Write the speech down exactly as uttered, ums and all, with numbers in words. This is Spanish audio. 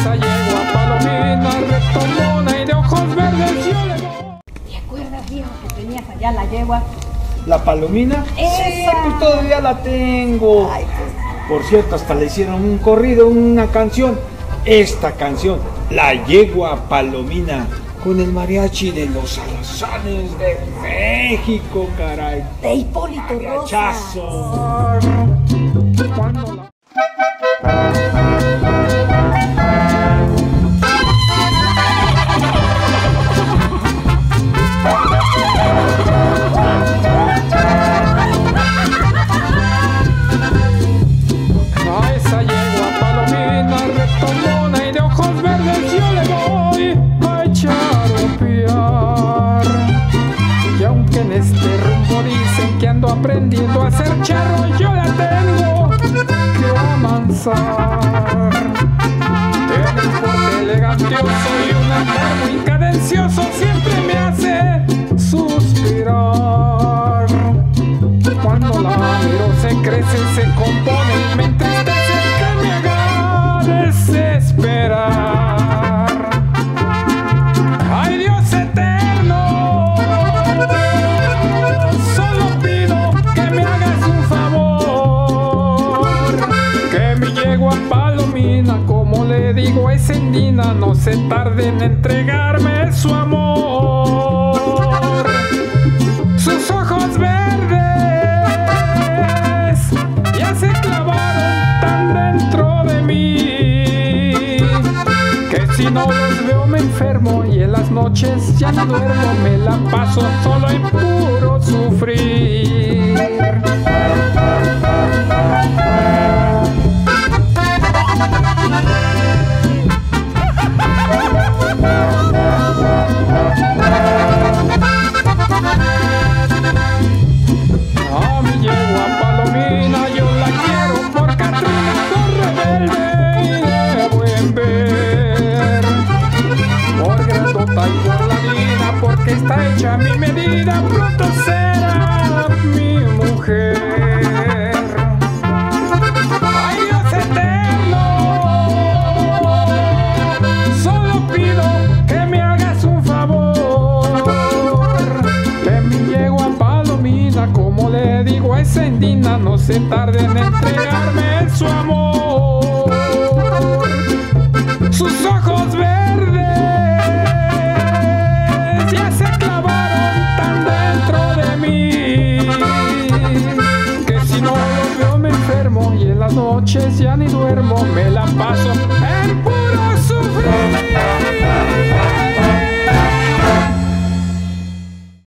esa yegua palomina retomona y de ojos verdes yo le voy. ¿Te acuerdas, viejo, que tenías allá la yegua? ¿La palomina? ¡Esa! Sí, pues todavía la tengo. Ay, pues. Por cierto, hasta le hicieron un corrido, una canción. Esta canción, La Yegua Palomina, con el mariachi de los Alazanes de México, caray. De Hipólito Rosas. Mariachazo. Cuando la... A esa yegua palomina retomona y de ojos verdes yo le voy a echar a piar. Y aunque en este rumbo dicen que ando aprendiendo a ser charro, yo la tengo que amansar. En el porte elegantioso y un andar muy cadencioso siempre me hace suspirar. Cuando la miro se crece, se compone y me entristece que me haga desesperar. ¡Ay, Dios eterno! Solo pido que me hagas un favor, que mi yegua palomina, como le digo a esa indina, no se tarde en entregarme su amor. Sus ojos verdes ya se clavaron tan dentro de mí, que si no los veo me enfermo y en las noches ya no duermo, me la paso solo en puro sufrir. A mi yegua palomina yo la quiero por Catrina, por rebelde y de buen ver, por grandota y por ladina, porque está hecha a mi medida, pronto será mi mujer. ¡Ay, Dios eterno! Solo pido que me hagas un favor, que mi yegua palomina, como le digo a esa indina, no se tarde en entregarme su amor.